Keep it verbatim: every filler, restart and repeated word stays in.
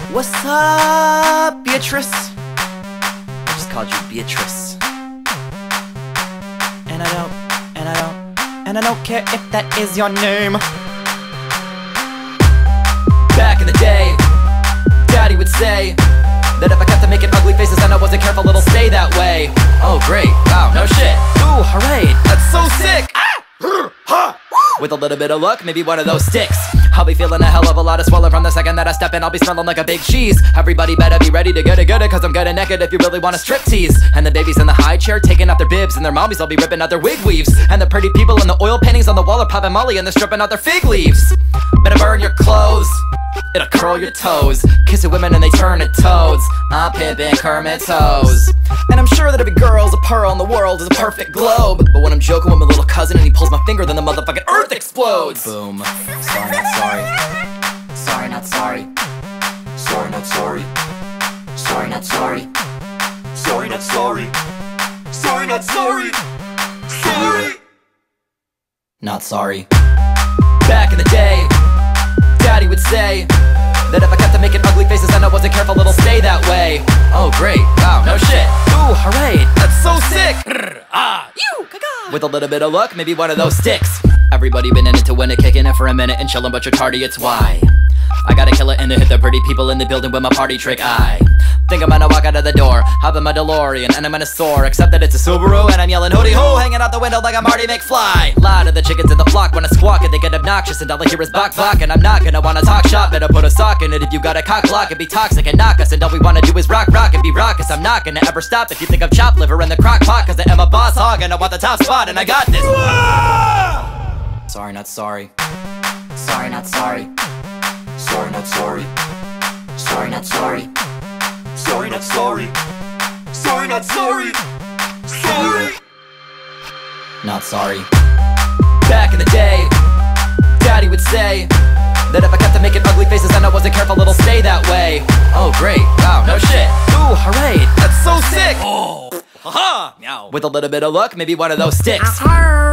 What's up, Beatrice? I just called you Beatrice. And I don't, and I don't, and I don't care if that is your name. Back in the day, Daddy would say that if I kept on making ugly faces and I wasn't careful, it'll stay that way. Oh great, wow, no shit. Ooh, hooray, that's so sick. Ah! With a little bit of luck, maybe one of those sticks. I'll be feeling a hell of a lot of swelling from the second that I step in. I'll be smelling like a big cheese. Everybody better be ready to get it, get it, cause I'm getting naked if you really want a strip tease. And the babies in the high chair taking out their bibs, and their mommies will be ripping out their wig weaves. And the pretty people in the oil paintings on the wall are popping molly, and they're stripping out their fig leaves. Better burn your clothes, it'll curl your toes. Kissing women and they turn to toads. I'm pimping Kermit toes. And I'm sure that every girl's a pearl and the world is a perfect globe. But when I'm joking with my little cousin and he pulls my finger, then the motherfucking earth explodes. Boom. Sorry, not sorry. Sorry, not sorry. Sorry, not sorry. Sorry, not sorry. Sorry, not sorry. Sorry, not sorry. Sorry. Not sorry. Back in the day, Daddy would say that if I kept on making ugly faces and I wasn't careful, it'll stay that way. Oh great, wow, no shit. Ooh, hooray, that's so sick. Ah, you, caca. With a little bit of luck, maybe one of those sticks. Everybody been in it to win it, kicking it for a minute and chilling, but you're tardy, it's why I gotta kill it and hit the pretty people in the building with my party trick. I think I'm gonna walk out of the door, hop in my DeLorean, and I'm gonna soar. Except that it's a Subaru, and I'm yelling hootie hoo, hanging out the window like I'm Marty McFly. Loud of the chickens in the flock when I squawk and they get obnoxious, and all I hear is bok bok. And I'm not gonna wanna talk shop, better put a sock in it. If you got a cock block, it'd be toxic and knock us, and all we wanna do is rock rock and be raucous. I'm not gonna ever stop if you think I'm chopped liver in the crock pot, cause I am a boss hog and I want the top spot, and I got this. Sorry, not sorry. Sorry, not sorry. Sorry, not sorry. Sorry, not sorry. Sorry, not sorry. Sorry, not sorry. Sorry. Not sorry. Back in the day, Daddy would say that if I kept on making ugly faces and I wasn't careful, it'll stay that way. Oh great, wow, no shit. Ooh, hooray, that's so sick. Oh, haha, meow. With a little bit of luck, maybe one of those sticks.